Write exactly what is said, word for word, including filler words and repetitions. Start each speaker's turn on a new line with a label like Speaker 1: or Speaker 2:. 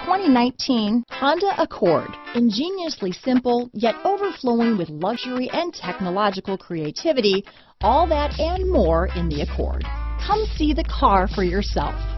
Speaker 1: twenty nineteen Honda Accord. Ingeniously simple, yet overflowing with luxury and technological creativity. All that and more in the Accord. Come see the car for yourself.